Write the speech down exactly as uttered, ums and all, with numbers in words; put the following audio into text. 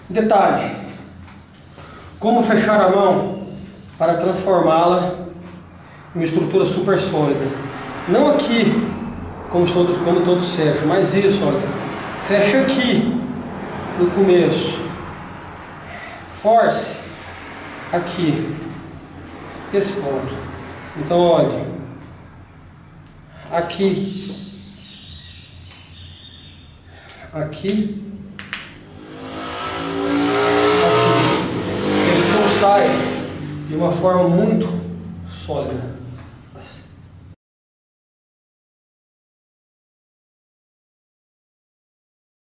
Detalhe: como fechar a mão para transformá-la em uma estrutura super sólida. Não aqui, como todo, como todo Sérgio, mas isso, olha. Fecha aqui no começo. Force aqui. Esse ponto. Então, olha. Aqui. Aqui. Aqui. Esse som sai de uma forma muito sólida.